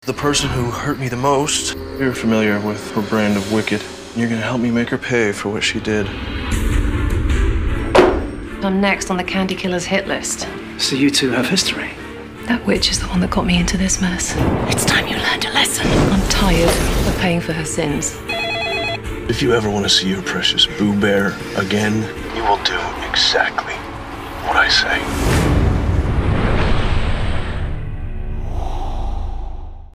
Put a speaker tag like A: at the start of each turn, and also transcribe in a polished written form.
A: The person who hurt me the most. You're familiar with her brand of wicked. You're gonna help me make her pay for what she did.
B: I'm next on the Candy Killer's hit list.
C: So you two have history?
B: That witch is the one that got me into this mess. It's time you learned a lesson. I'm tired of paying for her sins.
A: If you ever want to see your precious Boo Bear again, you will do exactly what I say.